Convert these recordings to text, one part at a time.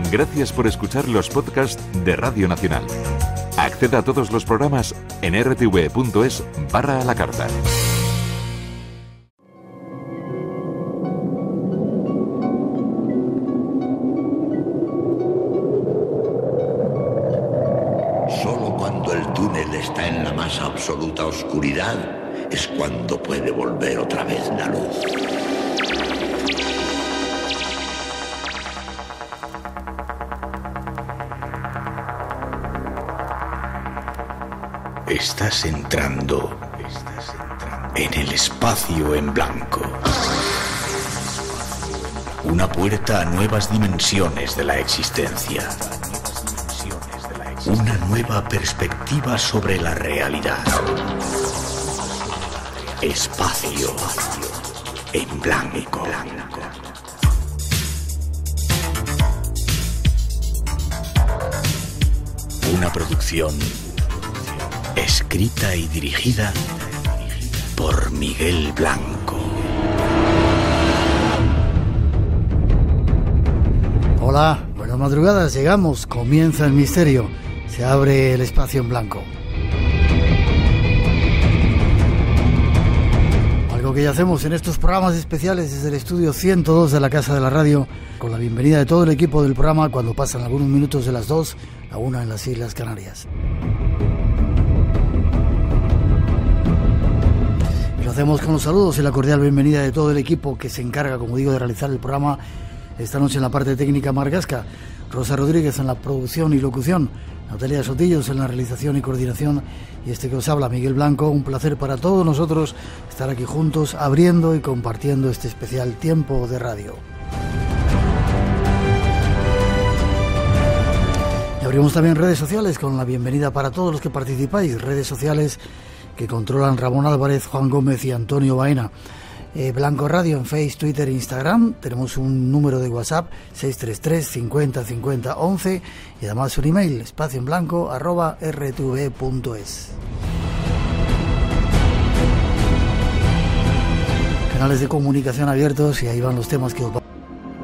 Gracias por escuchar los podcasts de Radio Nacional. Acceda a todos los programas en rtv.es/a la carta. Solo cuando el túnel está en la más absoluta oscuridad es cuando puede volver otra vez la luz. Estás entrando en el espacio en blanco. Una puerta a nuevas dimensiones de la existencia. Una nueva perspectiva sobre la realidad. Espacio en blanco. Una producción escrita y dirigida por Miguel Blanco. Hola, buenas madrugadas, llegamos, comienza el misterio, se abre el espacio en blanco. Algo que ya hacemos en estos programas especiales desde el estudio 102 de la Casa de la Radio, con la bienvenida de todo el equipo del programa cuando pasan algunos minutos de las 2, la 1 en las Islas Canarias. Lo hacemos con los saludos y la cordial bienvenida de todo el equipo que se encarga, como digo, de realizar el programa esta noche en la parte técnica Margasca, Rosa Rodríguez en la producción y locución, Natalia Sotillos en la realización y coordinación, y este que os habla, Miguel Blanco. Un placer para todos nosotros estar aquí juntos, abriendo y compartiendo este especial tiempo de radio. Y abrimos también redes sociales con la bienvenida para todos los que participáis, redes sociales que controlan Ramón Álvarez, Juan Gómez y Antonio Baena. Blanco Radio en Facebook, Twitter e Instagram. Tenemos un número de WhatsApp 633 50 50 11 y además un email espacioenblanco@rtv.es. Canales de comunicación abiertos y ahí van los temas que os van.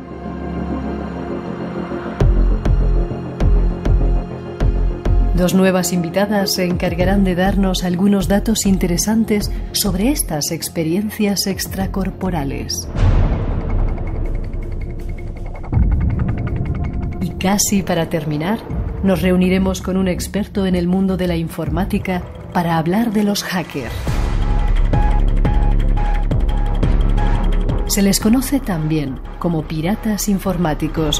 Dos nuevas invitadas se encargarán de darnos algunos datos interesantes sobre estas experiencias extracorporales. Y casi para terminar, nos reuniremos con un experto en el mundo de la informática para hablar de los hackers. Se les conoce también como piratas informáticos.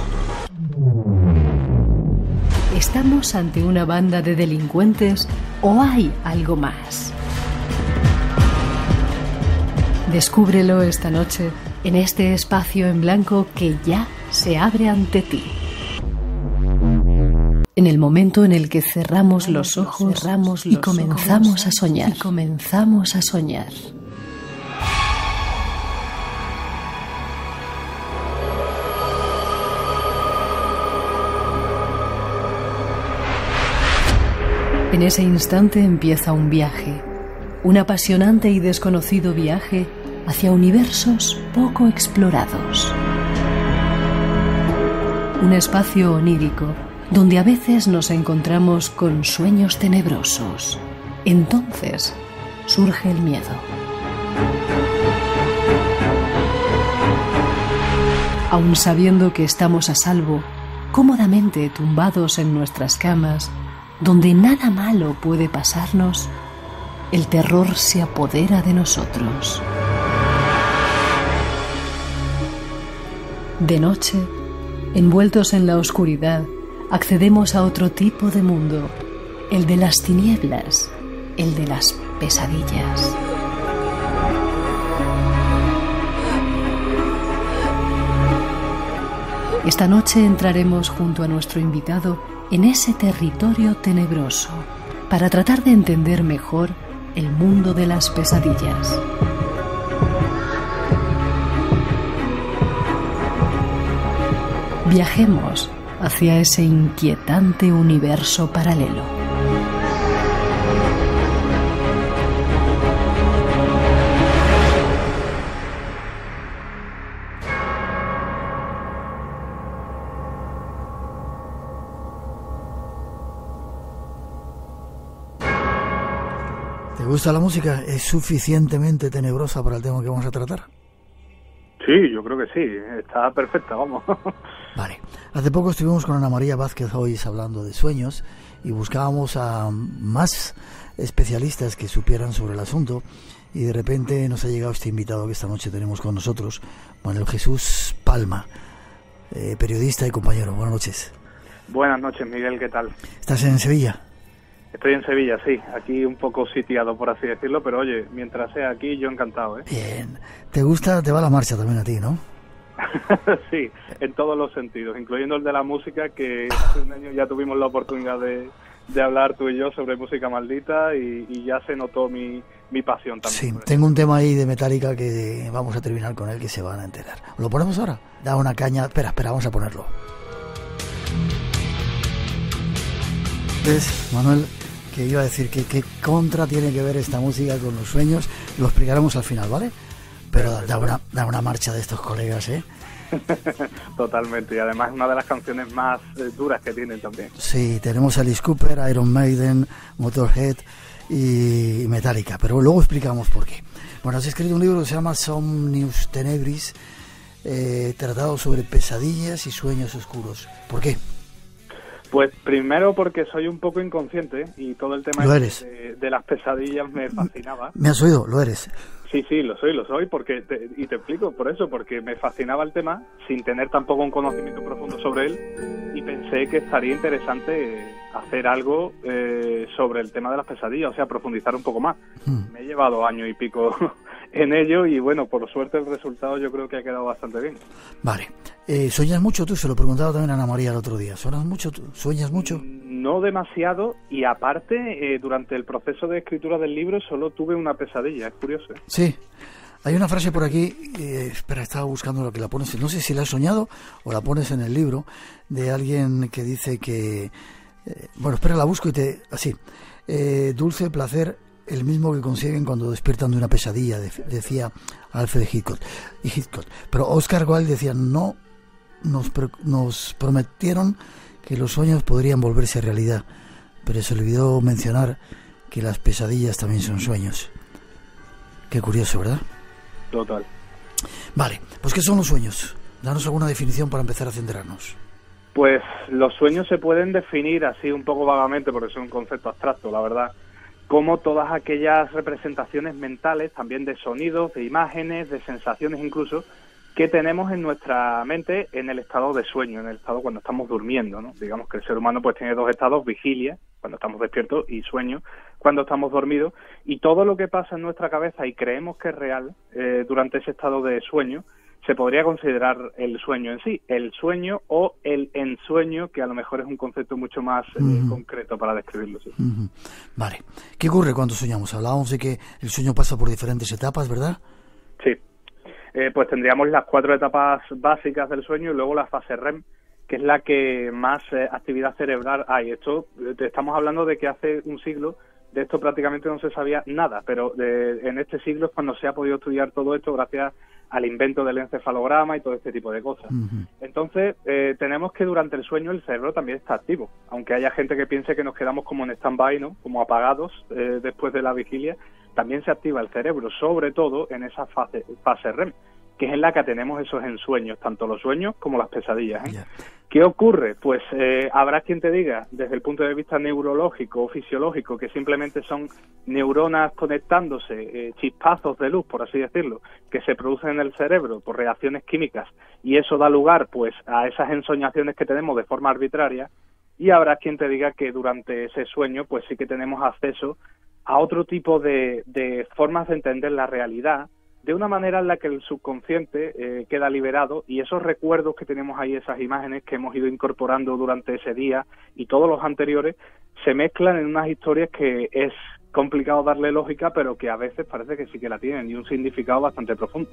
¿Estamos ante una banda de delincuentes o hay algo más? Descúbrelo esta noche en este espacio en blanco que ya se abre ante ti. En el momento en el que cerramos los ojos y comenzamos a soñar. En ese instante empieza un viaje, un apasionante y desconocido viaje hacia universos poco explorados. Un espacio onírico donde a veces nos encontramos con sueños tenebrosos. Entonces surge el miedo. Aun sabiendo que estamos a salvo, cómodamente tumbados en nuestras camas, donde nada malo puede pasarnos, el terror se apodera de nosotros. De noche, envueltos en la oscuridad, accedemos a otro tipo de mundo, el de las tinieblas, el de las pesadillas. Esta noche entraremos junto a nuestro invitado en ese territorio tenebroso para tratar de entender mejor el mundo de las pesadillas. Viajemos hacia ese inquietante universo paralelo. ¿Te gusta la música? ¿Es suficientemente tenebrosa para el tema que vamos a tratar? Sí, yo creo que sí, está perfecta, vamos. Vale, hace poco estuvimos con Ana María Vázquez Hoyos hablando de sueños y buscábamos a más especialistas que supieran sobre el asunto, y de repente nos ha llegado este invitado que esta noche tenemos con nosotros, Manuel Jesús Palma, periodista y compañero. Buenas noches. Buenas noches, Miguel, ¿qué tal? ¿Estás en Sevilla? Estoy en Sevilla, sí, aquí un poco sitiado, por así decirlo, pero oye, mientras sea aquí, yo encantado, ¿eh? Bien. ¿Te gusta? Te va la marcha también a ti, ¿no? Sí, en todos los sentidos, incluyendo el de la música, que hace un año ya tuvimos la oportunidad de hablar tú y yo sobre música maldita y ya se notó mi pasión también. Sí, tengo un tema ahí de Metallica que vamos a terminar con él, que se van a enterar. ¿Lo ponemos ahora? Da una caña. Espera, vamos a ponerlo. ¿Ves, Manuel? Que iba a decir que qué contra tiene que ver esta música con los sueños. Lo explicaremos al final, ¿vale? Pero da una marcha de estos colegas, ¿eh? Totalmente, y además es una de las canciones más duras que tienen también. Sí, tenemos a Alice Cooper, Iron Maiden, Motorhead y Metallica, pero luego explicamos por qué. Bueno, has escrito un libro que se llama Somnius Tenebris, tratado sobre pesadillas y sueños oscuros. ¿Por qué? Pues primero porque soy un poco inconsciente y todo el tema de las pesadillas me fascinaba. ¿Me has oído? Lo eres. Sí, lo soy, porque y te explico por eso, porque me fascinaba el tema sin tener tampoco un conocimiento profundo sobre él, y pensé que estaría interesante hacer algo sobre el tema de las pesadillas, o sea, profundizar un poco más. Me he llevado año y pico en ello y bueno, por suerte el resultado yo creo que ha quedado bastante bien. Vale. ¿Sueñas mucho tú? Se lo preguntaba también a Ana María el otro día. ¿Sueñas mucho? No demasiado, y aparte, durante el proceso de escritura del libro solo tuve una pesadilla, es curioso. Sí. Hay una frase por aquí, espera, estaba buscando lo que la pones, no sé si la has soñado o la pones en el libro, de alguien que dice que... bueno, espera, la busco y así. Dulce placer, el mismo que consiguen cuando despiertan de una pesadilla, decía Alfred Hitchcock. Pero Oscar Wilde decía, no, nos prometieron que los sueños podrían volverse realidad, pero se olvidó mencionar que las pesadillas también son sueños. Qué curioso, ¿verdad? Total. Vale, pues ¿qué son los sueños? Danos alguna definición para empezar a centrarnos. Pues los sueños se pueden definir así un poco vagamente, porque es un concepto abstracto, la verdad, como todas aquellas representaciones mentales, también de sonidos, de imágenes, de sensaciones incluso, que tenemos en nuestra mente en el estado de sueño, en el estado cuando estamos durmiendo, ¿no? Digamos que el ser humano pues tiene dos estados: vigilia, cuando estamos despiertos, y sueño, cuando estamos dormidos, y todo lo que pasa en nuestra cabeza y creemos que es real durante ese estado de sueño, se podría considerar el sueño en sí, el sueño o el ensueño, que a lo mejor es un concepto mucho más concreto para describirlo. Sí. Vale. ¿Qué ocurre cuando soñamos? Hablábamos de que el sueño pasa por diferentes etapas, ¿verdad? Sí. Pues tendríamos las 4 etapas básicas del sueño y luego la fase REM, que es la que más actividad cerebral hay. Esto, te estamos hablando de que hace un siglo de esto prácticamente no se sabía nada, pero en este siglo es cuando se ha podido estudiar todo esto gracias al invento del encefalograma y todo este tipo de cosas. Entonces, tenemos que durante el sueño el cerebro también está activo, aunque haya gente que piense que nos quedamos como en stand-by, ¿no? Como apagados después de la vigilia. También se activa el cerebro, sobre todo en esa fase REM, que es en la que tenemos esos ensueños, tanto los sueños como las pesadillas, ¿eh? Yeah. ¿Qué ocurre? Pues habrá quien te diga, desde el punto de vista neurológico o fisiológico, que simplemente son neuronas conectándose, chispazos de luz, por así decirlo, que se producen en el cerebro por reacciones químicas, y eso da lugar pues a esas ensoñaciones que tenemos de forma arbitraria. Y habrá quien te diga que durante ese sueño pues sí que tenemos acceso a otro tipo de formas de entender la realidad, de una manera en la que el subconsciente queda liberado, y esos recuerdos que tenemos ahí, esas imágenes que hemos ido incorporando durante ese día y todos los anteriores, se mezclan en unas historias que es complicado darle lógica, pero que a veces parece que sí que la tienen, y un significado bastante profundo.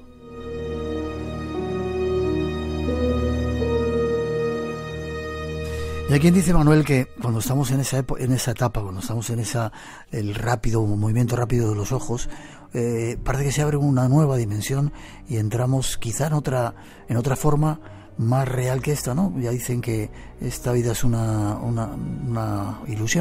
Y hay quien dice, Manuel, que cuando estamos en esa etapa, cuando estamos en el movimiento rápido de los ojos, parece que se abre una nueva dimensión y entramos quizá en otra forma más real que esta, ¿no? Ya dicen que esta vida es una ilusión,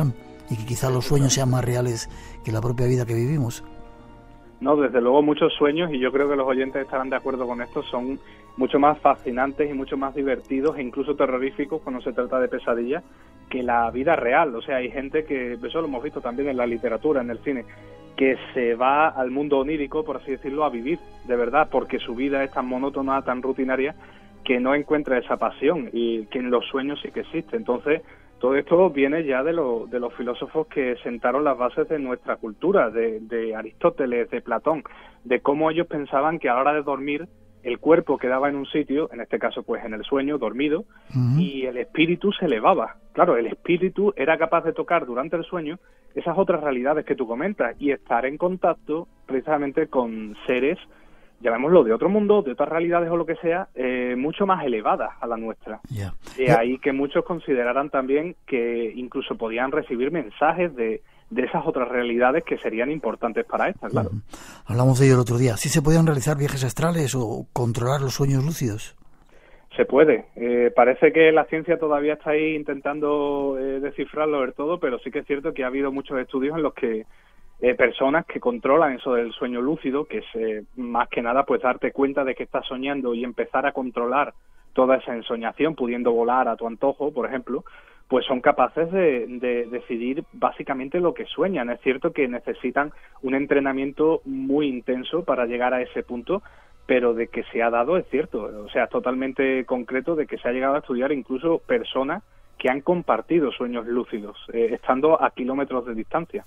y que quizá los sueños sean más reales que la propia vida que vivimos. No, desde luego muchos sueños, y yo creo que los oyentes estarán de acuerdo con esto, son mucho más fascinantes y mucho más divertidos e incluso terroríficos cuando se trata de pesadillas que la vida real. O sea, hay gente que, eso lo hemos visto también en la literatura, en el cine, que se va al mundo onírico, por así decirlo, a vivir, de verdad, porque su vida es tan monótona, tan rutinaria, que no encuentra esa pasión, y que en los sueños sí que existe. Entonces, todo esto viene ya de los filósofos que sentaron las bases de nuestra cultura, de Aristóteles, de Platón, de cómo ellos pensaban que a la hora de dormir el cuerpo quedaba en un sitio, en este caso pues en el sueño, dormido, y el espíritu se elevaba. Claro, el espíritu era capaz de tocar durante el sueño esas otras realidades que tú comentas y estar en contacto precisamente con seres, llamémoslo, de otro mundo, de otras realidades o lo que sea, mucho más elevadas a la nuestra. Yeah. De ahí que muchos consideraran también que incluso podían recibir mensajes de esas otras realidades que serían importantes para estas, claro. Hablamos de ello el otro día. ¿Sí se podían realizar viajes astrales o controlar los sueños lúcidos? Se puede. Parece que la ciencia todavía está ahí intentando descifrarlo del todo, pero sí que es cierto que ha habido muchos estudios en los que personas que controlan eso del sueño lúcido, que es más que nada pues darte cuenta de que estás soñando y empezar a controlar toda esa ensoñación, pudiendo volar a tu antojo, por ejemplo, pues son capaces de decidir básicamente lo que sueñan. Es cierto que necesitan un entrenamiento muy intenso para llegar a ese punto, pero de que se ha dado es cierto. O sea, es totalmente concreto de que se ha llegado a estudiar incluso personas que han compartido sueños lúcidos, estando a kilómetros de distancia.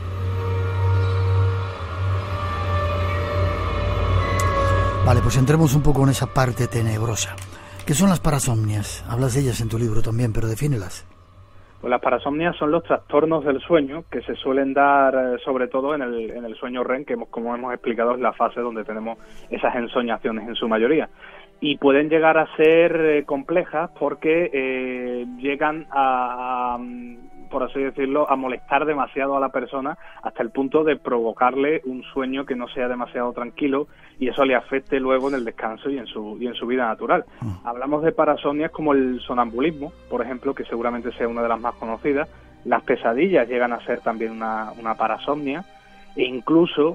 Vale, pues entremos un poco en esa parte tenebrosa. ¿Qué son las parasomnias? Hablas de ellas en tu libro también, pero defínelas. Pues las parasomnias son los trastornos del sueño que se suelen dar sobre todo en el sueño REM, que como hemos explicado es la fase donde tenemos esas ensoñaciones en su mayoría. Y pueden llegar a ser complejas porque llegan a, por así decirlo, a molestar demasiado a la persona hasta el punto de provocarle un sueño que no sea demasiado tranquilo y eso le afecte luego en el descanso y en su vida natural. Hablamos de parasomnias como el sonambulismo, por ejemplo, que seguramente sea una de las más conocidas. Las pesadillas llegan a ser también una parasomnia, e incluso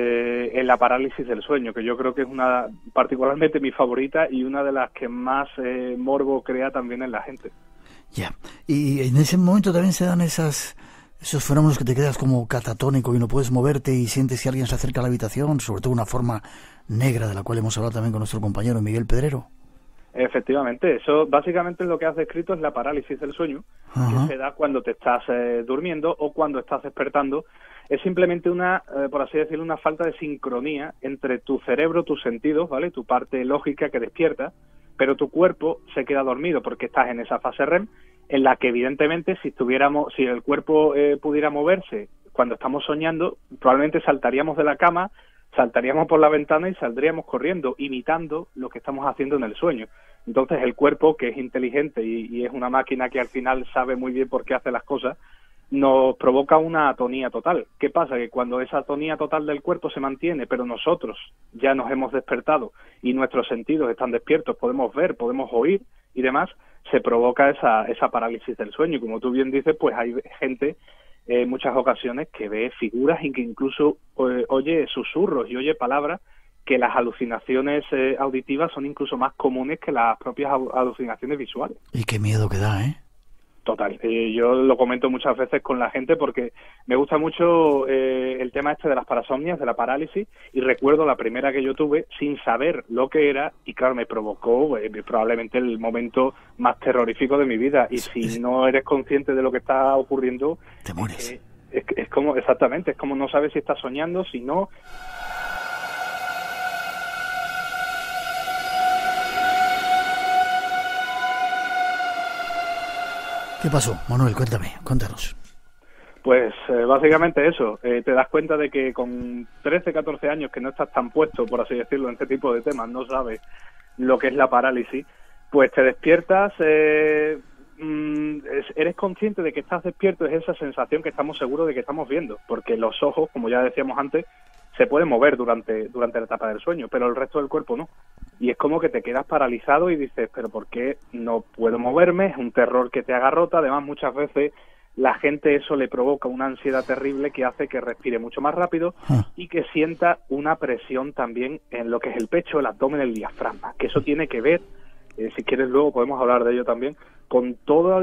en la parálisis del sueño, que yo creo que es una particularmente mi favorita y una de las que más morbo crea también en la gente. Ya, y en ese momento también se dan esos fenómenos que te quedas como catatónico y no puedes moverte y sientes que alguien se acerca a la habitación, sobre todo una forma negra de la cual hemos hablado también con nuestro compañero Miguel Pedrero. Efectivamente, eso básicamente lo que has descrito es la parálisis del sueño, que se da cuando te estás durmiendo o cuando estás despertando. Es simplemente por así decirlo, una falta de sincronía entre tu cerebro, tus sentidos, ¿vale? Tu parte lógica que despierta, pero tu cuerpo se queda dormido porque estás en esa fase REM en la que evidentemente si el cuerpo pudiera moverse cuando estamos soñando, probablemente saltaríamos de la cama, saltaríamos por la ventana y saldríamos corriendo, imitando lo que estamos haciendo en el sueño. Entonces el cuerpo, que es inteligente y es una máquina que al final sabe muy bien por qué hace las cosas, nos provoca una atonía total. ¿Qué pasa? Que cuando esa atonía total del cuerpo se mantiene, pero nosotros ya nos hemos despertado y nuestros sentidos están despiertos, podemos ver, podemos oír y demás, se provoca esa parálisis del sueño. Y como tú bien dices, pues hay gente en muchas ocasiones que ve figuras y que incluso oye susurros y oye palabras, que las alucinaciones auditivas son incluso más comunes que las propias alucinaciones visuales. Y qué miedo que da, ¿eh? Total. Yo lo comento muchas veces con la gente porque me gusta mucho el tema este de las parasomnias, de la parálisis, y recuerdo la primera que yo tuve sin saber lo que era y claro, me provocó probablemente el momento más terrorífico de mi vida. Y si no eres consciente de lo que está ocurriendo, te mueres. Es como, exactamente, es como no sabes si estás soñando, si no. ¿Qué pasó, Manuel? Cuéntanos. Pues básicamente eso, te das cuenta de que con 13, 14 años que no estás tan puesto, por así decirlo, en este tipo de temas, no sabes lo que es la parálisis, pues te despiertas, eres consciente de que estás despierto, es esa sensación que estamos seguros de que estamos viendo, porque los ojos, como ya decíamos antes, se pueden mover durante la etapa del sueño, pero el resto del cuerpo no. Y es como que te quedas paralizado y dices, pero ¿por qué no puedo moverme? Es un terror que te agarrota. Además, muchas veces la gente eso le provoca una ansiedad terrible que hace que respire mucho más rápido y que sienta una presión también en lo que es el pecho, el abdomen, el diafragma, que eso tiene que ver, si quieres luego podemos hablar de ello también, con toda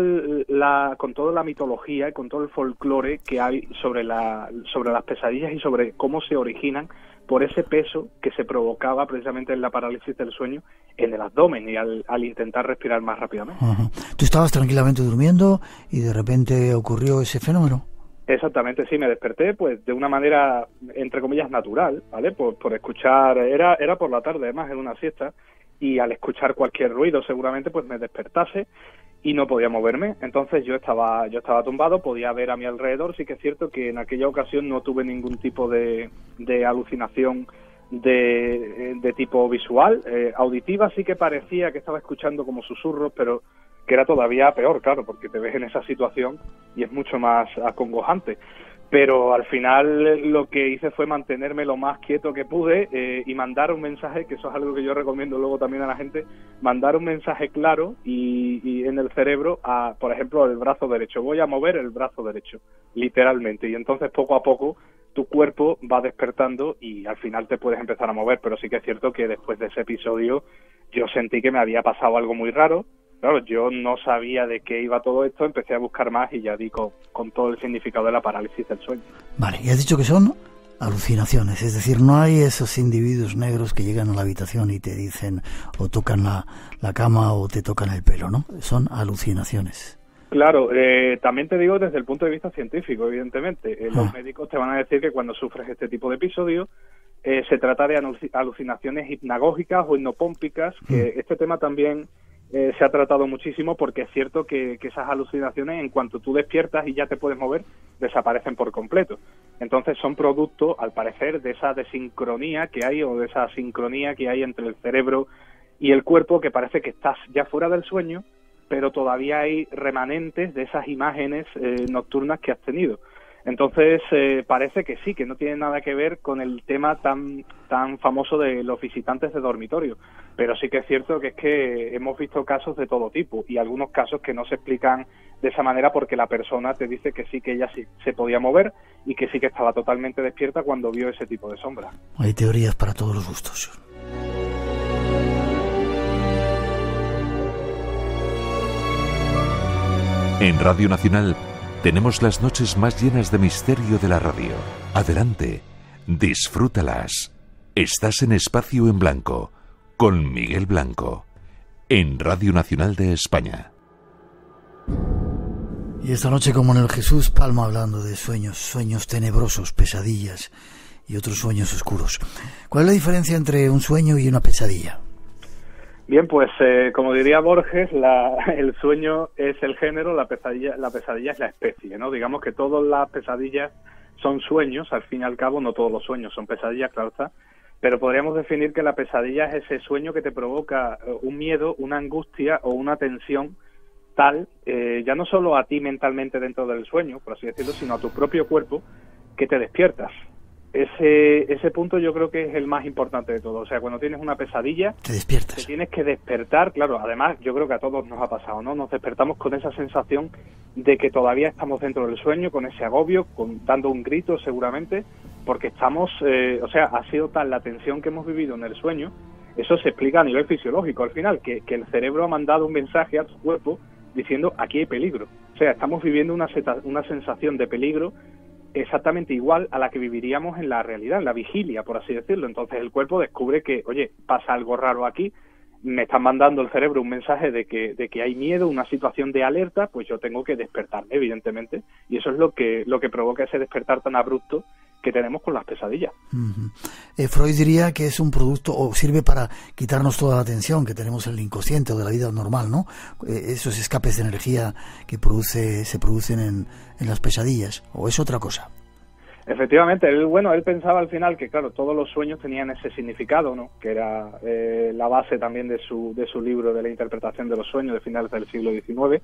la mitología y con todo el folclore que hay sobre las pesadillas y sobre cómo se originan por ese peso que se provocaba precisamente en la parálisis del sueño en el abdomen y al intentar respirar más rápidamente. Tú estabas tranquilamente durmiendo y de repente ocurrió ese fenómeno. Exactamente, sí, me desperté pues de una manera, entre comillas, natural, ¿vale? Por escuchar, era por la tarde, además, en una siesta, y al escuchar cualquier ruido seguramente pues me despertase y no podía moverme. Entonces yo estaba tumbado, podía ver a mi alrededor. Sí que es cierto que en aquella ocasión no tuve ningún tipo de alucinación de tipo visual. Auditiva sí que parecía que estaba escuchando como susurros, pero que era todavía peor, claro, porque te ves en esa situación y es mucho más acongojante. Pero al final lo que hice fue mantenerme lo más quieto que pude y mandar un mensaje, que eso es algo que yo recomiendo luego también a la gente, mandar un mensaje claro y en el cerebro a, por ejemplo, el brazo derecho. Voy a mover el brazo derecho, literalmente. Y entonces poco a poco tu cuerpo va despertando y al final te puedes empezar a mover. Pero sí que es cierto que después de ese episodio yo sentí que me había pasado algo muy raro. Claro, yo no sabía de qué iba todo esto, empecé a buscar más y ya di con todo el significado de la parálisis del sueño. Vale, y has dicho que son alucinaciones, es decir, no hay esos individuos negros que llegan a la habitación y te dicen o tocan la cama o te tocan el pelo, ¿no? Son alucinaciones. Claro, también te digo desde el punto de vista científico, evidentemente. Los médicos te van a decir que cuando sufres este tipo de episodios se trata de alucinaciones hipnagógicas o hipnopómpicas, que este tema también se ha tratado muchísimo porque es cierto que esas alucinaciones, en cuanto tú despiertas y ya te puedes mover, desaparecen por completo. Entonces son producto, al parecer, de esa desincronía que hay o de esa sincronía que hay entre el cerebro y el cuerpo, que parece que estás ya fuera del sueño, pero todavía hay remanentes de esas imágenes nocturnas que has tenido. Entonces parece que sí, que no tiene nada que ver con el tema tan famoso de los visitantes de dormitorio, pero sí que es cierto que es que hemos visto casos de todo tipo y algunos casos que no se explican de esa manera porque la persona te dice que sí, que ella sí se podía mover y que sí que estaba totalmente despierta cuando vio ese tipo de sombra. Hay teorías para todos los gustos. En Radio Nacional tenemos las noches más llenas de misterio de la radio. Adelante, disfrútalas. Estás en Espacio en Blanco, con Miguel Blanco, en Radio Nacional de España. Y esta noche, como en el Jesús Palma, hablando de sueños tenebrosos, pesadillas y otros sueños oscuros. ¿Cuál es la diferencia entre un sueño y una pesadilla? Bien, pues como diría Borges, el sueño es el género, la pesadilla es la especie, ¿no? Digamos que todas las pesadillas son sueños, al fin y al cabo no todos los sueños son pesadillas, claro está, pero podríamos definir que la pesadilla es ese sueño que te provoca un miedo, una angustia o una tensión tal, ya no solo a ti mentalmente dentro del sueño, por así decirlo, sino a tu propio cuerpo, que te despiertas. Ese punto yo creo que es el más importante de todo. O sea, cuando tienes una pesadilla, te despiertas. Te tienes que despertar, claro, además yo creo que a todos nos ha pasado, ¿no? Nos despertamos con esa sensación de que todavía estamos dentro del sueño, con ese agobio, dando un grito seguramente, porque estamos, o sea, ha sido tal la tensión que hemos vivido en el sueño, eso se explica a nivel fisiológico al final, que el cerebro ha mandado un mensaje a tu cuerpo diciendo aquí hay peligro. O sea, estamos viviendo una sensación de peligro exactamente igual a la que viviríamos en la realidad, en la vigilia, por así decirlo. Entonces el cuerpo descubre que, oye, pasa algo raro aquí, me están mandando el cerebro un mensaje de que hay miedo, una situación de alerta, pues yo tengo que despertarme, evidentemente, y eso es lo que provoca ese despertar tan abrupto que tenemos con las pesadillas. Freud diría que es un producto, o sirve para quitarnos toda la tensión que tenemos en el inconsciente o de la vida normal, ¿no? Esos escapes de energía que se producen en las pesadillas, ¿o es otra cosa? Efectivamente, él pensaba al final que, claro, todos los sueños tenían ese significado, ¿no? Que era la base también de su libro de la interpretación de los sueños de finales del siglo XIX,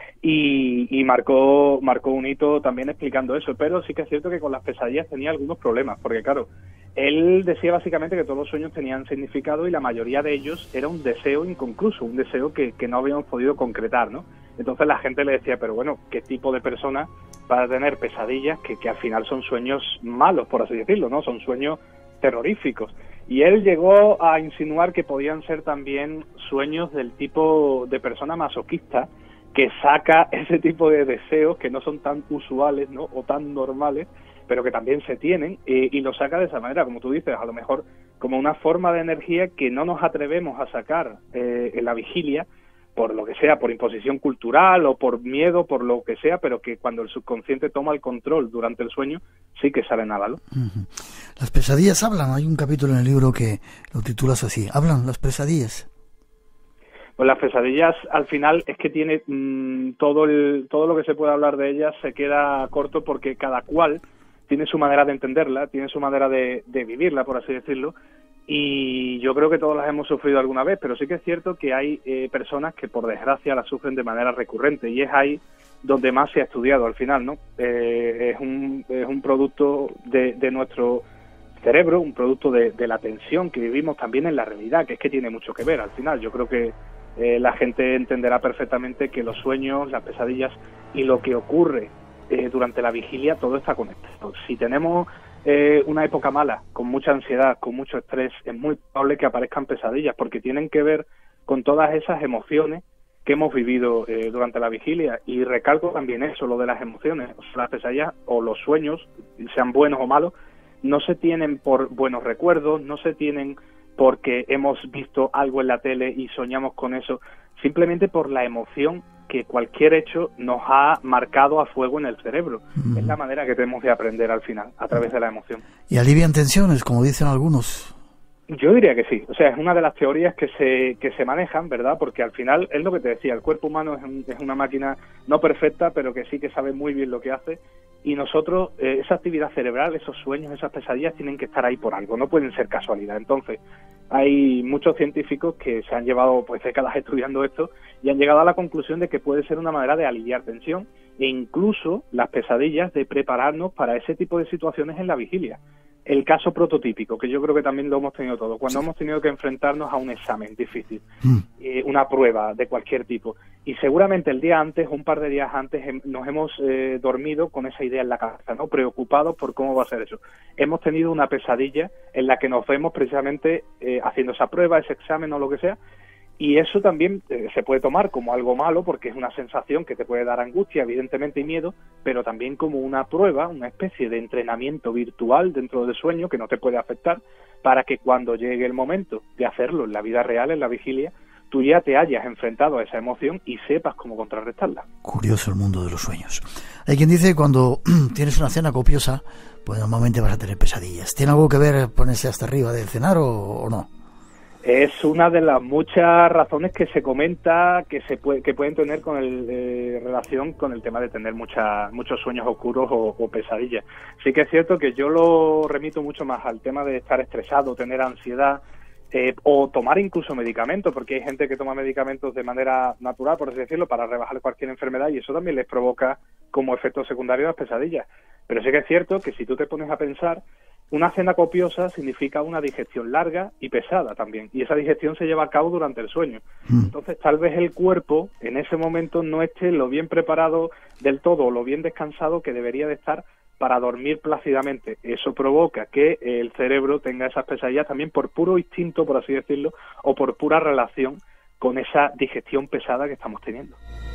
y marcó un hito también explicando eso. Pero sí que es cierto que con las pesadillas tenía algunos problemas, porque, claro, él decía básicamente que todos los sueños tenían significado y la mayoría de ellos era un deseo inconcluso, un deseo que no habíamos podido concretar, ¿no? Entonces la gente le decía, pero bueno, ¿qué tipo de persona para tener pesadillas que al final son sueños malos, por así decirlo, ¿no? Son sueños terroríficos? Y él llegó a insinuar que podían ser también sueños del tipo de persona masoquista, que saca ese tipo de deseos que no son tan usuales, ¿no? O tan normales, pero que también se tienen, y lo saca de esa manera, como tú dices, a lo mejor como una forma de energía que no nos atrevemos a sacar en la vigilia, por lo que sea, por imposición cultural o por miedo, por lo que sea, pero que cuando el subconsciente toma el control durante el sueño, sí que salen a la luz. Las pesadillas hablan. Hay un capítulo en el libro que lo titulas así, ¿hablan las pesadillas? Pues las pesadillas, al final, es que tiene todo lo que se puede hablar de ellas se queda corto, porque cada cual tiene su manera de entenderla, tiene su manera de vivirla, por así decirlo, y yo creo que todos las hemos sufrido alguna vez, pero sí que es cierto que hay personas que por desgracia las sufren de manera recurrente, y es ahí donde más se ha estudiado al final, ¿no? Es un producto de nuestro cerebro, un producto de la tensión que vivimos también en la realidad, que es que tiene mucho que ver al final. Yo creo que la gente entenderá perfectamente que los sueños, las pesadillas y lo que ocurre durante la vigilia, todo está conectado. Si tenemos una época mala, con mucha ansiedad, con mucho estrés, es muy probable que aparezcan pesadillas, porque tienen que ver con todas esas emociones que hemos vivido durante la vigilia. Y recalco también eso, lo de las emociones. O sea, las pesadillas o los sueños, sean buenos o malos, no se tienen por buenos recuerdos, no se tienen porque hemos visto algo en la tele y soñamos con eso, simplemente por la emoción que cualquier hecho nos ha marcado a fuego en el cerebro. Es la manera que tenemos de aprender al final, a través de la emoción. ¿Y alivian tensiones, como dicen algunos? Yo diría que sí. O sea, es una de las teorías que se manejan, ¿verdad? Porque al final, es lo que te decía, el cuerpo humano es una máquina no perfecta, pero que sí que sabe muy bien lo que hace. Y nosotros, esa actividad cerebral, esos sueños, esas pesadillas, tienen que estar ahí por algo, no pueden ser casualidad. Entonces, hay muchos científicos que se han llevado pues décadas estudiando esto y han llegado a la conclusión de que puede ser una manera de aliviar tensión, e incluso las pesadillas de prepararnos para ese tipo de situaciones en la vigilia. El caso prototípico, que yo creo que también lo hemos tenido todos, cuando hemos tenido que enfrentarnos a un examen difícil, una prueba de cualquier tipo, y seguramente el día antes, un par de días antes, nos hemos dormido con esa idea en la cabeza, ¿no? Preocupados por cómo va a ser eso. Hemos tenido una pesadilla en la que nos vemos precisamente haciendo esa prueba, ese examen o lo que sea, y eso también se puede tomar como algo malo, porque es una sensación que te puede dar angustia, evidentemente, y miedo, pero también como una prueba, una especie de entrenamiento virtual dentro del sueño que no te puede afectar, para que cuando llegue el momento de hacerlo en la vida real, en la vigilia, tú ya te hayas enfrentado a esa emoción y sepas cómo contrarrestarla. Curioso el mundo de los sueños. Hay quien dice que cuando tienes una cena copiosa, pues normalmente vas a tener pesadillas. ¿Tiene algo que ver ponerse hasta arriba de cenar o no? Es una de las muchas razones que se comenta que pueden tener con relación con el tema de tener muchos sueños oscuros o pesadillas. Sí que es cierto que yo lo remito mucho más al tema de estar estresado, tener ansiedad, o tomar incluso medicamentos, porque hay gente que toma medicamentos de manera natural, por así decirlo, para rebajar cualquier enfermedad, y eso también les provoca como efecto secundario las pesadillas. Pero sí que es cierto que si tú te pones a pensar, una cena copiosa significa una digestión larga y pesada también, y esa digestión se lleva a cabo durante el sueño. Entonces tal vez el cuerpo en ese momento no esté lo bien preparado del todo, o lo bien descansado que debería de estar para dormir plácidamente. Eso provoca que el cerebro tenga esas pesadillas también por puro instinto, por así decirlo, o por pura relación con esa digestión pesada que estamos teniendo.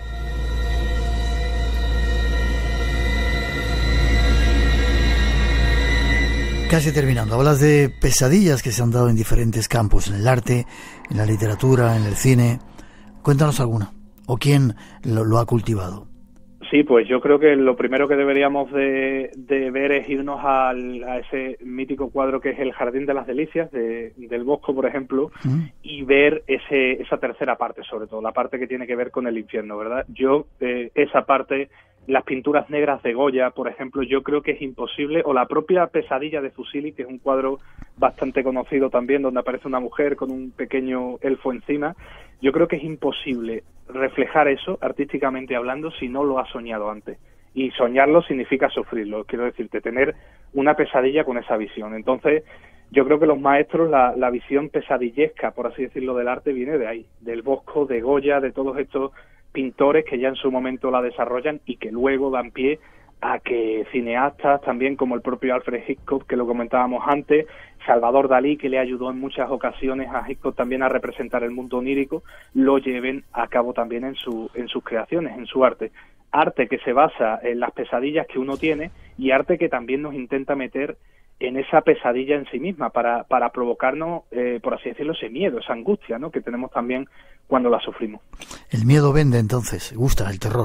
Casi terminando, hablas de pesadillas que se han dado en diferentes campos, en el arte, en la literatura, en el cine. Cuéntanos alguna, o quién lo ha cultivado. Sí, pues yo creo que lo primero que deberíamos de ver es irnos a ese mítico cuadro que es El Jardín de las Delicias, del Bosco, por ejemplo, y ver esa tercera parte, sobre todo, la parte que tiene que ver con el infierno, ¿verdad? Yo, esa parte, las pinturas negras de Goya, por ejemplo, yo creo que es imposible, o la propia Pesadilla de Fuseli, que es un cuadro bastante conocido también, donde aparece una mujer con un pequeño elfo encima. Yo creo que es imposible reflejar eso, artísticamente hablando, si no lo has soñado antes. Y soñarlo significa sufrirlo, quiero decirte, tener una pesadilla con esa visión. Entonces, yo creo que los maestros, la visión pesadillesca, por así decirlo, del arte viene de ahí, del Bosco, de Goya, de todos estos pintores que ya en su momento la desarrollan y que luego dan pie a que cineastas también como el propio Alfred Hitchcock, que lo comentábamos antes, Salvador Dalí, que le ayudó en muchas ocasiones a Hitchcock también a representar el mundo onírico, lo lleven a cabo también en sus creaciones, en su arte. Arte que se basa en las pesadillas que uno tiene y arte que también nos intenta meter en esa pesadilla en sí misma para provocarnos, por así decirlo, ese miedo, esa angustia, ¿no?, que tenemos también cuando la sufrimos. El miedo vende entonces, gusta el terror.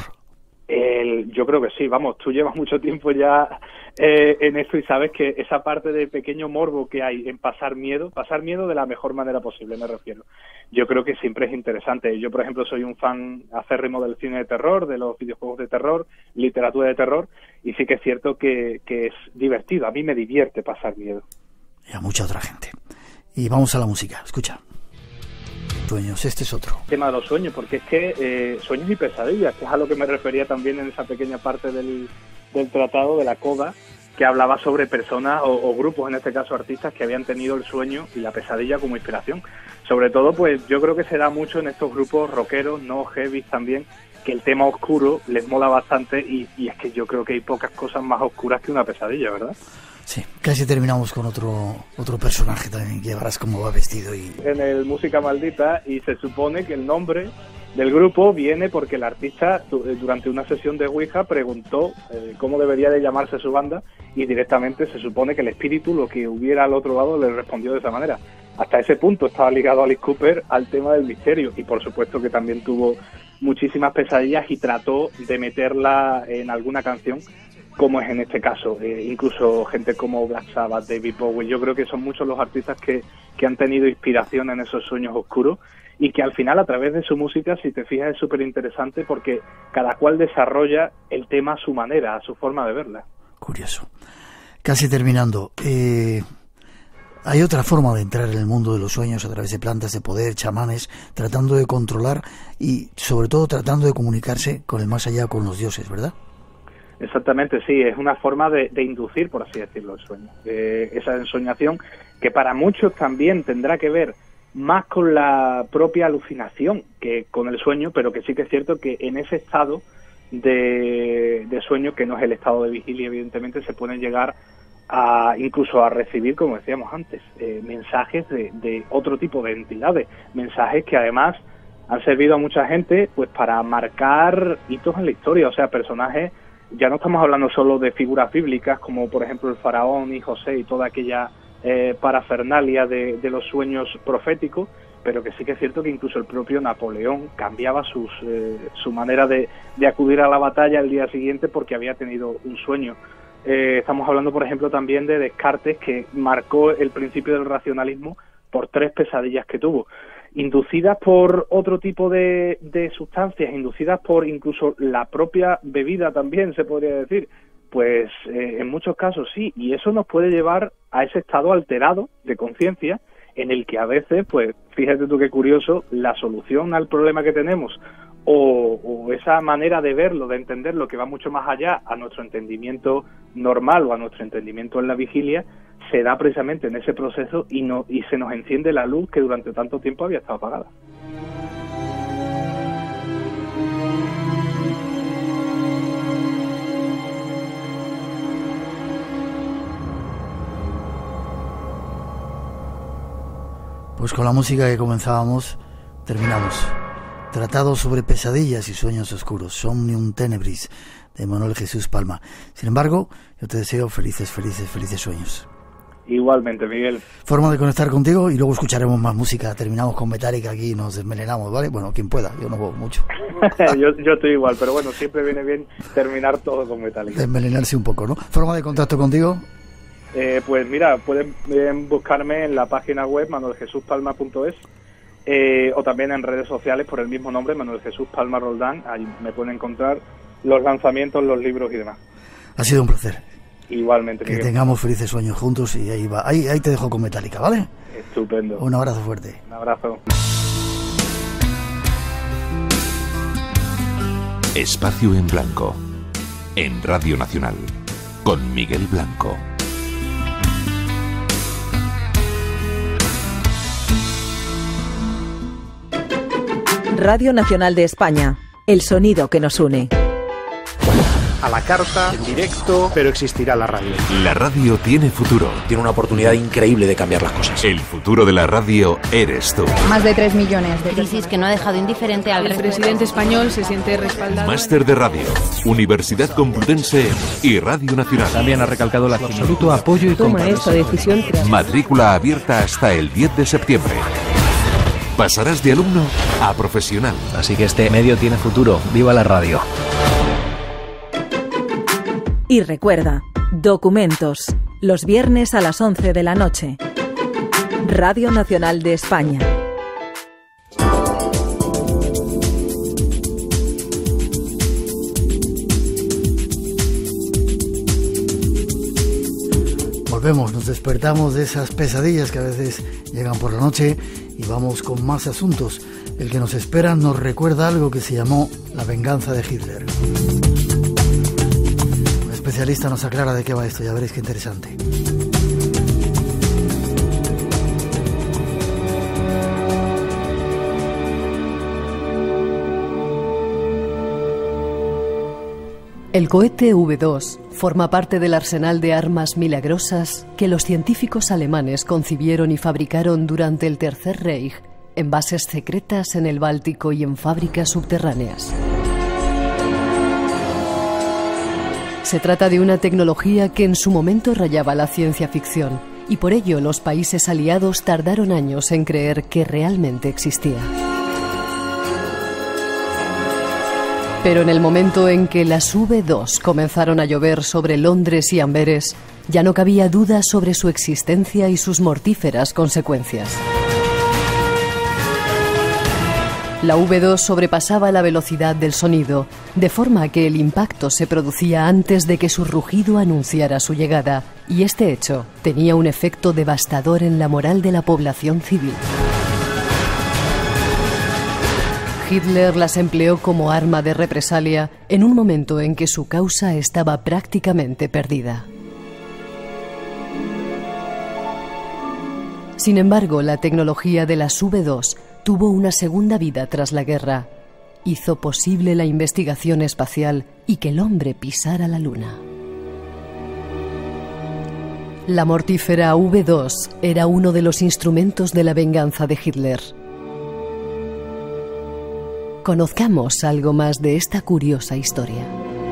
Yo creo que sí, vamos, tú llevas mucho tiempo ya en esto y sabes que esa parte de pequeño morbo que hay en pasar miedo de la mejor manera posible, me refiero. Yo creo que siempre es interesante. Yo, por ejemplo, soy un fan acérrimo del cine de terror, de los videojuegos de terror, literatura de terror, y sí que es cierto que es divertido. A mí me divierte pasar miedo. Y a mucha otra gente. Y vamos a la música, escucha. Sueños, este es otro. El tema de los sueños, porque es que sueños y pesadillas, que es a lo que me refería también en esa pequeña parte del tratado de la Coda, que hablaba sobre personas o grupos, en este caso artistas, que habían tenido el sueño y la pesadilla como inspiración. Sobre todo, pues yo creo que se da mucho en estos grupos rockeros, no heavy también, que el tema oscuro les mola bastante y es que yo creo que hay pocas cosas más oscuras que una pesadilla, ¿verdad? Sí, casi terminamos con otro personaje también, que verás cómo va vestido. En el Música Maldita, y se supone que el nombre del grupo viene porque el artista durante una sesión de Ouija preguntó cómo debería de llamarse su banda y directamente se supone que el espíritu, lo que hubiera al otro lado, le respondió de esa manera. Hasta ese punto estaba ligado Alice Cooper al tema del misterio y por supuesto que también tuvo muchísimas pesadillas y trató de meterla en alguna canción, como es en este caso. Incluso gente como Black Sabbath, David Bowie, yo creo que son muchos los artistas que han tenido inspiración en esos sueños oscuros y que al final a través de su música, si te fijas, es súper interesante porque cada cual desarrolla el tema a su manera, a su forma de verla. Curioso. Casi terminando, hay otra forma de entrar en el mundo de los sueños a través de plantas de poder, chamanes, tratando de controlar y sobre todo tratando de comunicarse con el más allá, con los dioses, ¿verdad? Exactamente, sí, es una forma de inducir, por así decirlo, el sueño. Esa ensoñación que para muchos también tendrá que ver más con la propia alucinación que con el sueño, pero que sí que es cierto que en ese estado de sueño, que no es el estado de vigilia, evidentemente, se pueden llegar incluso a recibir, como decíamos antes, mensajes de otro tipo de entidades, mensajes que además han servido a mucha gente pues para marcar hitos en la historia, o sea, personajes. Ya no estamos hablando solo de figuras bíblicas como por ejemplo el faraón y José y toda aquella parafernalia de los sueños proféticos, pero que sí que es cierto que incluso el propio Napoleón cambiaba su manera de acudir a la batalla el día siguiente porque había tenido un sueño. Estamos hablando por ejemplo también de Descartes, que marcó el principio del racionalismo por 3 pesadillas que tuvo, inducidas por otro tipo de sustancias, inducidas por incluso la propia bebida también, se podría decir, pues en muchos casos sí, y eso nos puede llevar a ese estado alterado de conciencia en el que a veces, pues fíjate tú qué curioso, la solución al problema que tenemos o esa manera de verlo, de entenderlo, que va mucho más allá a nuestro entendimiento normal o a nuestro entendimiento en la vigilia, se da precisamente en ese proceso y se nos enciende la luz que durante tanto tiempo había estado apagada. Pues con la música que comenzábamos, terminamos. Tratado sobre pesadillas y sueños oscuros, Somnium Tenebris, de Manuel Jesús Palma. Sin embargo, yo te deseo felices sueños. Igualmente, Miguel. Forma de conectar contigo y luego escucharemos más música. Terminamos con Metallica aquí y nos desmelenamos, ¿vale? Bueno, quien pueda, yo no puedo mucho. yo estoy igual, pero bueno, siempre viene bien terminar todo con Metallica. Desmelenarse un poco, ¿no? ¿Forma de contacto contigo? Pues mira, pueden buscarme en la página web manueljesuspalma.es o también en redes sociales por el mismo nombre, Manuel Jesús Palma Roldán. Ahí me pueden encontrar los lanzamientos, los libros y demás. Ha sido un placer. Igualmente. Que tengamos felices sueños juntos y ahí va. Ahí te dejo con Metallica, ¿vale? Estupendo. Un abrazo fuerte. Un abrazo. Espacio en Blanco, en Radio Nacional, con Miguel Blanco. Radio Nacional de España, el sonido que nos une. A la carta, en directo, pero existirá la radio. La radio tiene futuro. Tiene una oportunidad increíble de cambiar las cosas. El futuro de la radio eres tú. Más de 3 millones de crisis que no ha dejado indiferente al presidente español se siente respaldado. Máster de Radio, Universidad Complutense y Radio Nacional. También ha recalcado el absoluto apoyo y toma esta decisión. Matrícula abierta hasta el 10 de septiembre. Pasarás de alumno a profesional. Así que este medio tiene futuro. ¡Viva la radio! Y recuerda, Documentos, los viernes a las 11 de la noche. Radio Nacional de España. Volvemos, nos despertamos de esas pesadillas que a veces llegan por la noche y vamos con más asuntos. El que nos espera nos recuerda algo que se llamó la venganza de Hitler. Un especialista nos aclara de qué va esto, ya veréis qué interesante. El cohete V2 forma parte del arsenal de armas milagrosas que los científicos alemanes concibieron y fabricaron durante el Tercer Reich en bases secretas en el Báltico y en fábricas subterráneas. Se trata de una tecnología que en su momento rayaba la ciencia ficción y por ello los países aliados tardaron años en creer que realmente existía. Pero en el momento en que las V2 comenzaron a llover sobre Londres y Amberes, ya no cabía duda sobre su existencia y sus mortíferas consecuencias. La V2 sobrepasaba la velocidad del sonido, de forma que el impacto se producía antes de que su rugido anunciara su llegada, y este hecho tenía un efecto devastador en la moral de la población civil. Hitler las empleó como arma de represalia en un momento en que su causa estaba prácticamente perdida. Sin embargo, la tecnología de las V2 tuvo una segunda vida tras la guerra. Hizo posible la investigación espacial y que el hombre pisara la Luna. La mortífera V2 era uno de los instrumentos de la venganza de Hitler. Conozcamos algo más de esta curiosa historia.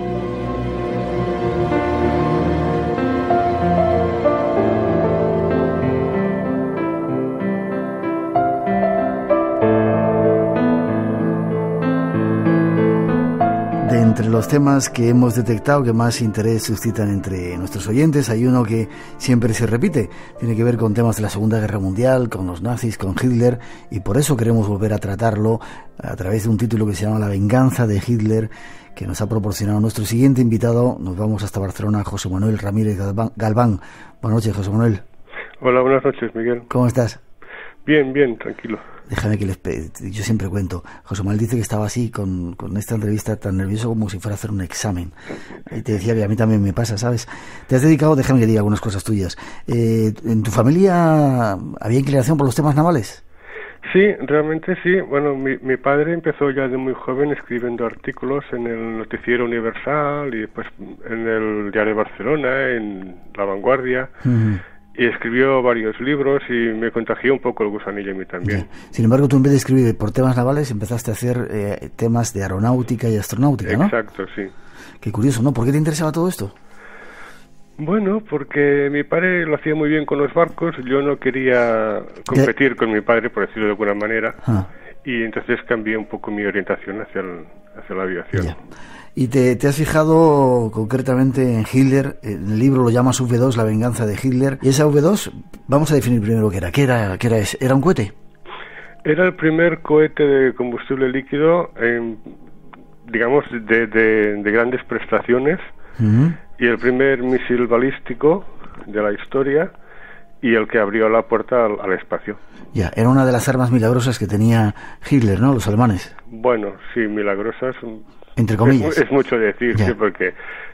De entre los temas que hemos detectado que más interés suscitan entre nuestros oyentes, hay uno que siempre se repite. Tiene que ver con temas de la Segunda Guerra Mundial, con los nazis, con Hitler, y por eso queremos volver a tratarlo a través de un título que se llama La venganza de Hitler, que nos ha proporcionado nuestro siguiente invitado. Nos vamos hasta Barcelona, José Manuel Ramírez Galván. Buenas noches, José Manuel. Hola, buenas noches, Miguel. ¿Cómo estás? Bien, tranquilo. Déjame que yo siempre cuento. José Manuel dice que estaba así con esta entrevista tan nervioso como si fuera a hacer un examen. Y te decía que a mí también me pasa, ¿sabes? Te has dedicado, déjame que diga algunas cosas tuyas. ¿En tu familia había inclinación por los temas navales? Sí, realmente sí. Bueno, mi padre empezó ya de muy joven escribiendo artículos en el Noticiero Universal y después en el Diario de Barcelona, en La Vanguardia. Uh-huh. Y escribió varios libros y me contagió un poco el gusanillo a mí también. Bien. Sin embargo, tú en vez de escribir por temas navales empezaste a hacer temas de aeronáutica y astronáutica, ¿no? Exacto, sí. Qué curioso, ¿no? ¿Por qué te interesaba todo esto? Bueno, porque mi padre lo hacía muy bien con los barcos, yo no quería competir con mi padre, por decirlo de alguna manera, y entonces cambié un poco mi orientación hacia la aviación. Ya. Y te has fijado concretamente en Hitler, en el libro lo llamas V2, la venganza de Hitler, y esa V2, vamos a definir primero qué era. ¿Era un cohete? Era el primer cohete de combustible líquido, digamos, de grandes prestaciones, y el primer misil balístico de la historia, y el que abrió la puerta al espacio. Ya, era una de las armas milagrosas que tenía Hitler, ¿no? Los alemanes. Bueno, sí, milagrosas... Entre comillas. Es mucho decir, sí, porque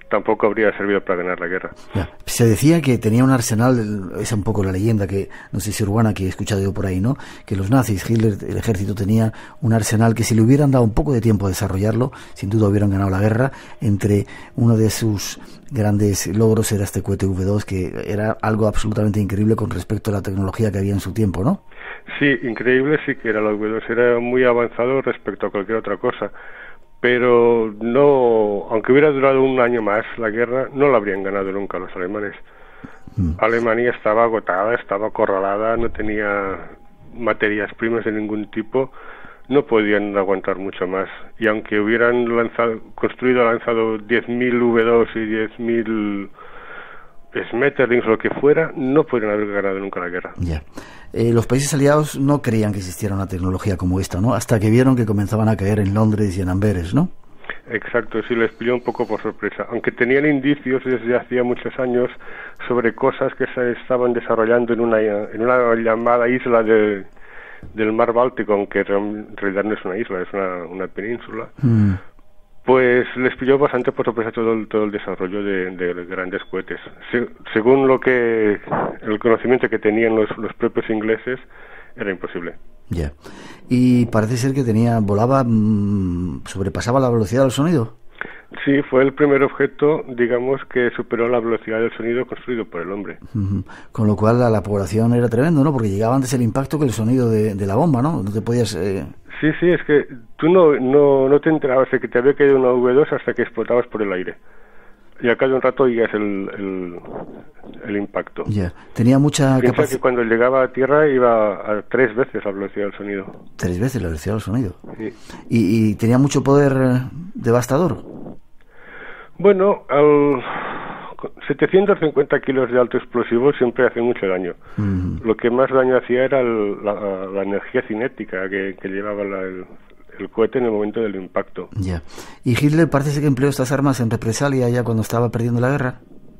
tampoco habría servido para ganar la guerra. Ya. Se decía que tenía un arsenal, es un poco la leyenda que, no sé si urbana, que he escuchado yo por ahí, ¿no? Que los nazis, Hitler, el ejército tenía un arsenal que si le hubieran dado un poco de tiempo a desarrollarlo, sin duda hubieran ganado la guerra. Entre uno de sus grandes logros era este cohete V2, que era algo absolutamente increíble con respecto a la tecnología que había en su tiempo, ¿no? Sí, increíble sí que era el V2, era muy avanzado respecto a cualquier otra cosa. Pero no, aunque hubiera durado un año más la guerra, no la habrían ganado nunca los alemanes. Alemania estaba agotada, estaba acorralada, no tenía materias primas de ningún tipo, no podían aguantar mucho más. Y aunque hubieran lanzado 10.000 V2 y 10.000 Schmetterlings, lo que fuera, no podrían haber ganado nunca la guerra. Ya. Los países aliados no creían que existiera una tecnología como esta, ¿no? Hasta que vieron que comenzaban a caer en Londres y en Amberes, ¿no? Exacto, sí, les pilló un poco por sorpresa. Aunque tenían indicios desde hacía muchos años sobre cosas que se estaban desarrollando en una llamada isla del mar Báltico, aunque en realidad no es una isla, es una península. Pues les pilló bastante por sorpresa todo el desarrollo de grandes cohetes. Según el conocimiento que tenían los propios ingleses, era imposible. Ya. Y parece ser que volaba, sobrepasaba la velocidad del sonido. Sí, fue el primer objeto, digamos, que superó la velocidad del sonido construido por el hombre. Con lo cual la población era tremendo, ¿no? Porque llegaba antes el impacto que el sonido de la bomba, ¿no? No te podías... Sí, es que tú no te enterabas de que te había caído una V2 hasta que explotabas por el aire. Y al cabo de un rato oías el impacto. Ya, tenía mucha capacidad. capacidad. Que cuando llegaba a tierra iba a 3 veces la velocidad del sonido. 3 veces la velocidad del sonido. Sí. ¿Y tenía mucho poder devastador? Bueno, 750 kilos de alto explosivo siempre hace mucho daño. Lo que más daño hacía era la energía cinética que llevaba el cohete en el momento del impacto. Ya. ¿Y Hitler parece que empleó estas armas en represalia ya cuando estaba perdiendo la guerra?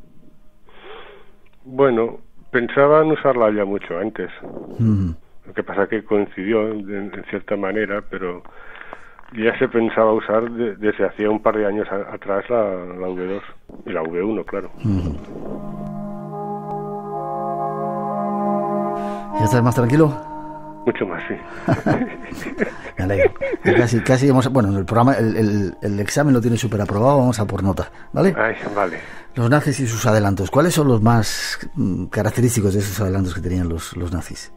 Bueno, pensaban usarla ya mucho antes. Lo que pasa que coincidió en cierta manera, pero ya se pensaba usar desde hacía un par de años atrás la V2 y la V1, claro. ¿Ya estás más tranquilo? Mucho más, sí. Me alegro. Casi vamos bueno, el programa, el examen lo tiene súper aprobado, vamos a por nota, ¿vale? Ay, vale. Los nazis y sus adelantos, ¿cuáles son los más característicos de esos adelantos que tenían los nazis?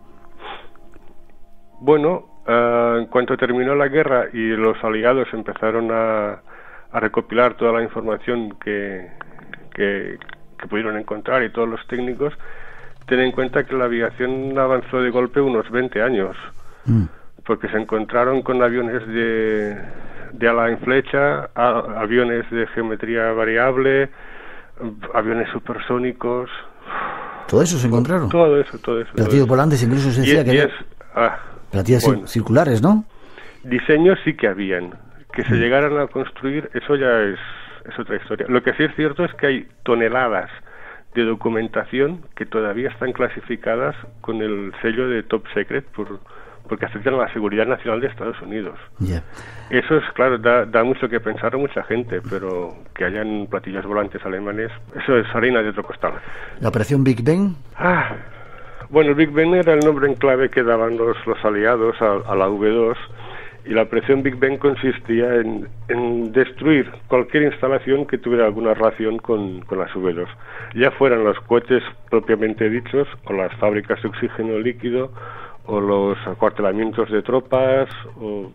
Bueno, en cuanto terminó la guerra y los aliados empezaron a recopilar toda la información que pudieron encontrar y todos los técnicos, ten en cuenta que la aviación avanzó de golpe unos 20 años, porque se encontraron con aviones de ala en flecha, aviones de geometría variable, aviones supersónicos. ¿Todo eso se encontraron? Todo eso. Platillos volantes, incluso se decía que platillos circulares, ¿no? Diseños sí que habían. Que se llegaran a construir, eso ya es otra historia. Lo que sí es cierto es que hay toneladas de documentación que todavía están clasificadas con el sello de Top Secret porque afectan a la seguridad nacional de Estados Unidos. Eso es, claro, da mucho que pensar a mucha gente, pero que hayan platillos volantes alemanes, eso es harina de otro costal. ¿La operación Big Ben? Bueno, el Big Ben era el nombre en clave que daban los aliados a la V2, y la operación Big Ben consistía en destruir cualquier instalación que tuviera alguna relación con las V2, ya fueran los cohetes propiamente dichos, o las fábricas de oxígeno líquido, o los acuartelamientos de tropas, o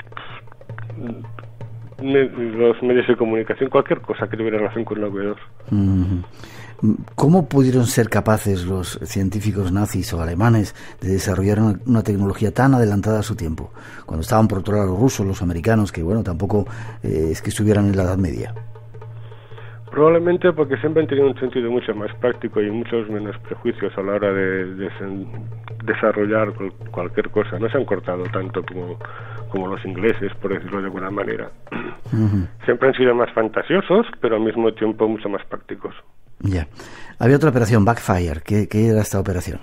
los medios de comunicación, cualquier cosa que tuviera relación con la V2. ¿Cómo pudieron ser capaces los científicos nazis o alemanes de desarrollar una tecnología tan adelantada a su tiempo? Cuando estaban por otro lado los rusos, los americanos, que bueno, tampoco es que estuvieran en la Edad Media. Probablemente porque siempre han tenido un sentido mucho más práctico y muchos menos prejuicios a la hora de desarrollar cualquier cosa. No se han cortado tanto como los ingleses, por decirlo de alguna manera. Siempre han sido más fantasiosos, pero al mismo tiempo mucho más prácticos. Ya. Había otra operación, Backfire. ¿Qué era esta operación?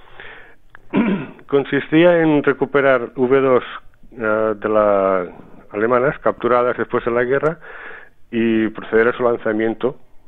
Consistía en recuperar V2 de las alemanas capturadas después de la guerra y proceder a su lanzamiento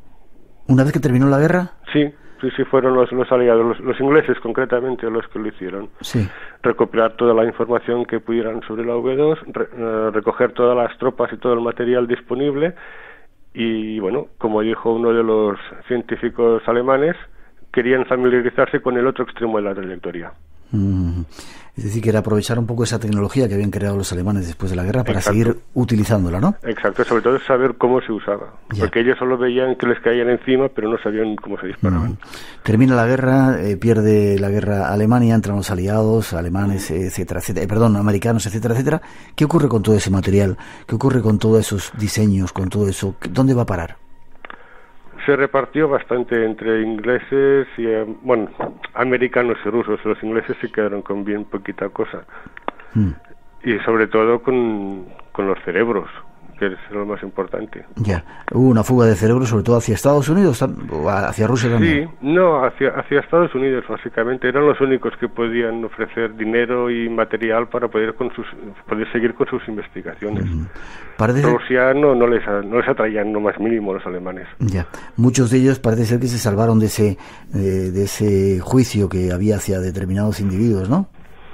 ¿Una vez que terminó la guerra? Sí, fueron los aliados, los ingleses concretamente los que lo hicieron. Sí. Recopilar toda la información que pudieran sobre la V2, recoger todas las tropas y todo el material disponible y, bueno, como dijo uno de los científicos alemanes, querían familiarizarse con el otro extremo de la trayectoria. Es decir, que era aprovechar un poco esa tecnología que habían creado los alemanes después de la guerra para seguir utilizándola, ¿no? Exacto, sobre todo saber cómo se usaba. Porque ellos solo veían que les caían encima, pero no sabían cómo se disparaban. Termina la guerra, pierde la guerra Alemania, entran los aliados, alemanes, americanos, etcétera, etcétera. ¿Qué ocurre con todo ese material? ¿Qué ocurre con todos esos diseños, con todo eso? ¿Dónde va a parar? Se repartió bastante entre ingleses y, americanos y rusos. Los ingleses se quedaron con bien poquita cosa. Y sobre todo con los cerebros, que es lo más importante. Ya, hubo una fuga de cerebros, sobre todo hacia Estados Unidos o hacia Rusia también. Sí, no, hacia Estados Unidos básicamente. Eran los únicos que podían ofrecer dinero y material para poder seguir con sus investigaciones. Rusia no les atraían lo más mínimo los alemanes. Ya, muchos de ellos parece ser que se salvaron de ese juicio que había hacia determinados individuos, ¿no?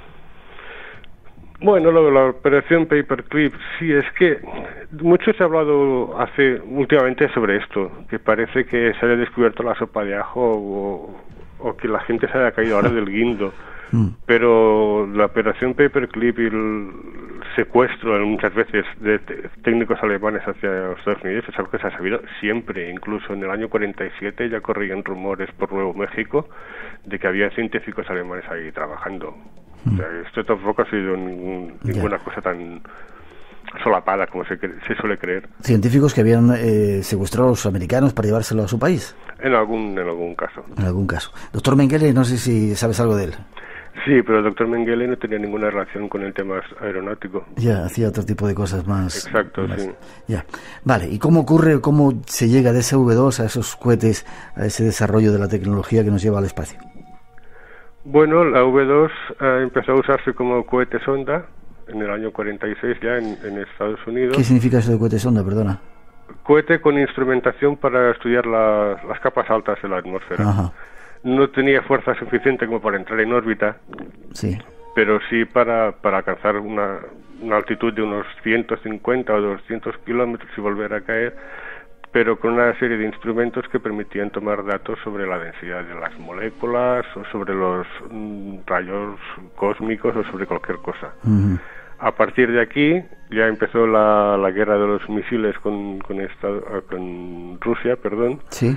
Bueno, la operación Paperclip, sí, es que mucho se ha hablado últimamente sobre esto, que parece que se haya descubierto la sopa de ajo o que la gente se haya caído ahora del guindo. Pero la operación Paperclip y el secuestro muchas veces de técnicos alemanes hacia los Estados Unidos es algo que se ha sabido siempre. Incluso en el año 47 ya corrían rumores por Nuevo México de que había científicos alemanes ahí trabajando. O sea, esto tampoco ha sido ninguna cosa tan solapada como se suele creer. Científicos que habían secuestrado a los americanos para llevárselo a su país. En algún caso. En algún caso. Doctor Mengele, no sé si sabes algo de él. Sí, pero el doctor Mengele no tenía ninguna relación con el tema aeronáutico. Ya, hacía otro tipo de cosas más. Exacto, sí. Ya. Vale, ¿y cómo se llega de ese V2 a esos cohetes, a ese desarrollo de la tecnología que nos lleva al espacio? Bueno, la V2 empezó a usarse como cohete sonda en el año 46 ya en Estados Unidos. ¿Qué significa eso de cohete sonda, perdona? Cohete con instrumentación para estudiar las capas altas de la atmósfera. Ajá. No tenía fuerza suficiente como para entrar en órbita, sí, pero sí para alcanzar una altitud de unos 150 o 200 kilómetros y volver a caer, pero con una serie de instrumentos que permitían tomar datos sobre la densidad de las moléculas o sobre los rayos cósmicos o sobre cualquier cosa. A partir de aquí ya empezó la guerra de los misiles con Rusia, sí,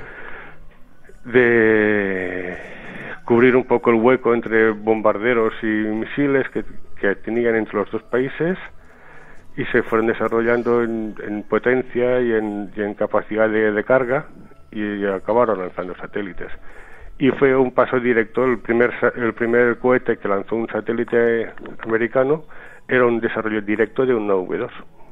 de cubrir un poco el hueco entre bombarderos y misiles que tenían entre los dos países, y se fueron desarrollando en potencia y en capacidad de carga, y acabaron lanzando satélites. Y fue un paso directo. El primer cohete que lanzó un satélite americano era un desarrollo directo de una V2.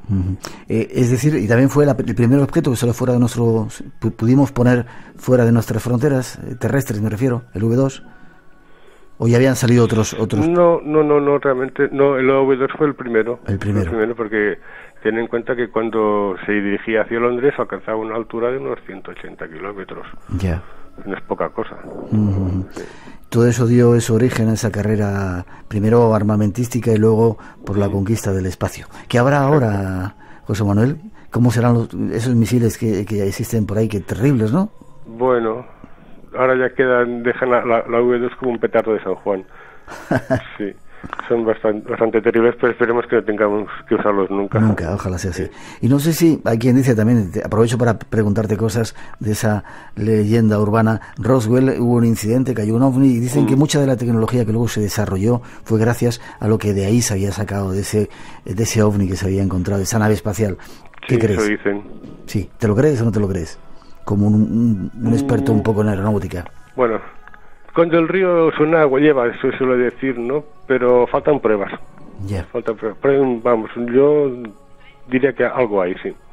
Es decir, y también fue el primer objeto que solo fuera de pudimos poner fuera de nuestras fronteras terrestres, me refiero, el V2. ¿O ya habían salido otros? No, realmente no. El V2 fue el primero. El primero, porque ten en cuenta que cuando se dirigía hacia Londres alcanzaba una altura de unos 180 kilómetros. Ya. No es poca cosa. Sí. Todo eso dio origen a esa carrera, primero armamentística y luego por la conquista del espacio. ¿Qué habrá ahora, José Manuel? ¿Cómo serán esos misiles que ya existen por ahí? Qué terribles, ¿no? Bueno, ahora ya dejan la V2 como un petardo de San Juan. Sí, son bastante terribles, pero esperemos que no tengamos que usarlos nunca. Nunca, ojalá sea así. Y no sé si hay quien dice también, aprovecho para preguntarte cosas de esa leyenda urbana. Roswell, hubo un incidente, cayó un ovni, y dicen que mucha de la tecnología que luego se desarrolló fue gracias a lo que de ahí se había sacado, de ese ovni que se había encontrado, de esa nave espacial. ¿Qué crees? Eso dicen. Sí, ¿te lo crees o no te lo crees? Como un experto un poco en aeronáutica. Bueno, cuando el río suena agua lleva, eso se suele decir, ¿no? Pero faltan pruebas. Ya. Faltan pruebas. Pero, vamos, yo diría que algo hay, sí.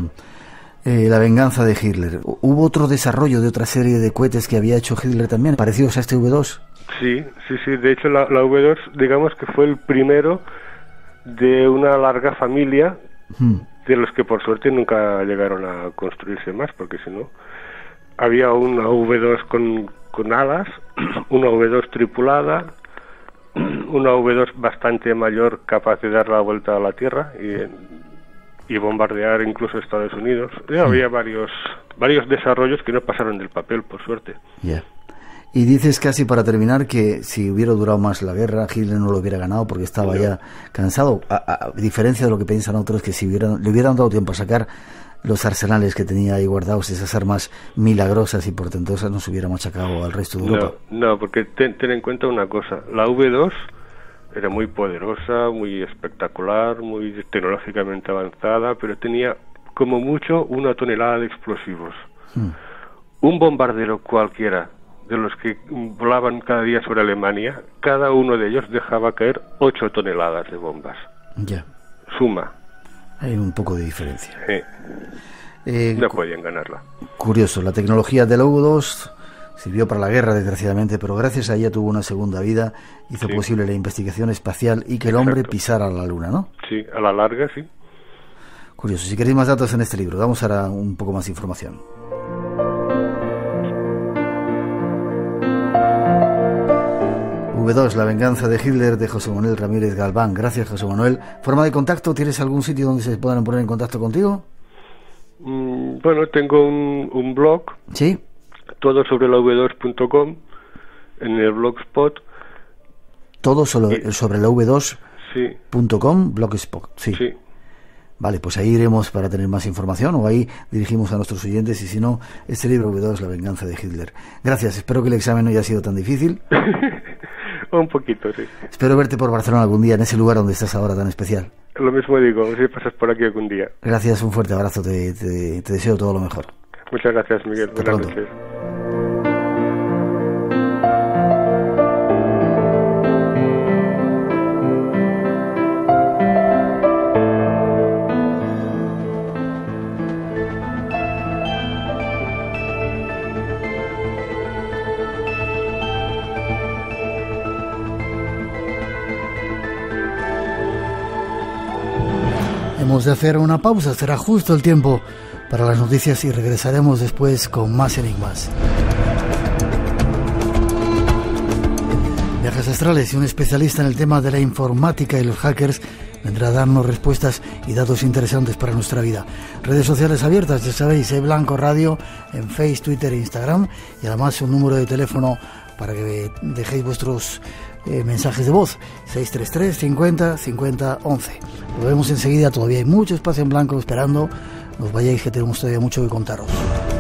La venganza de Hitler. ¿Hubo otro desarrollo de otra serie de cohetes que había hecho Hitler también, parecidos a este V2? Sí. De hecho, la V2, digamos que fue el primero de una larga familia de los que por suerte nunca llegaron a construirse más, porque si no, había una V2 con alas, una V2 tripulada, una V2 bastante mayor, capaz de dar la vuelta a la Tierra y bombardear incluso Estados Unidos. Había varios desarrollos que no pasaron del papel, por suerte. Yeah. Y dices, casi para terminar, que si hubiera durado más la guerra, Hitler no lo hubiera ganado porque estaba ya cansado, a diferencia de lo que piensan otros, que si le hubieran dado tiempo a sacar los arsenales que tenía ahí guardados, esas armas milagrosas y portentosas, no se hubiera machacado al resto de Europa. No, porque ten en cuenta una cosa, la V2 era muy poderosa, muy espectacular, muy tecnológicamente avanzada, pero tenía como mucho 1 tonelada de explosivos. Un bombardero cualquiera de los que volaban cada día sobre Alemania, cada uno de ellos dejaba caer 8 toneladas de bombas. Ya. Suma. Hay un poco de diferencia. No podían ganarla. Curioso, la tecnología del U-2 sirvió para la guerra, desgraciadamente, pero gracias a ella tuvo una segunda vida, hizo posible la investigación espacial y que el hombre pisara la Luna, ¿no? Sí, a la larga, sí. Curioso. Si queréis más datos en este libro, damos ahora un poco más de información. V2, la venganza de Hitler, de José Manuel Ramírez Galván. Gracias, José Manuel. ¿Forma de contacto? ¿Tienes algún sitio donde se puedan poner en contacto contigo? Bueno, tengo un blog. ¿Sí? Todo sobre la V2.com, en el blogspot. Todo sobre la V2.com, blogspot. Sí. Vale, pues ahí iremos para tener más información, o ahí dirigimos a nuestros oyentes, y si no, este libro V2, la venganza de Hitler. Gracias, espero que el examen no haya sido tan difícil. Un poquito, sí. Espero verte por Barcelona algún día, en ese lugar donde estás ahora tan especial. Lo mismo digo, si pasas por aquí algún día. Gracias, un fuerte abrazo, te deseo todo lo mejor. Muchas gracias, Miguel. Hasta Buenas pronto. noches. Hemos de hacer una pausa, será justo el tiempo para las noticias y regresaremos después con más enigmas. Viajes astrales y un especialista en el tema de la informática y los hackers vendrá a darnos respuestas y datos interesantes para nuestra vida. Redes sociales abiertas, ya sabéis, Blanco Radio en Facebook, Twitter e Instagram, y además un número de teléfono para que dejéis vuestros mensajes de voz, 633 50 50 11. Lo vemos enseguida, todavía hay mucho espacio en blanco esperando. No os vayáis, que tenemos todavía mucho que contaros.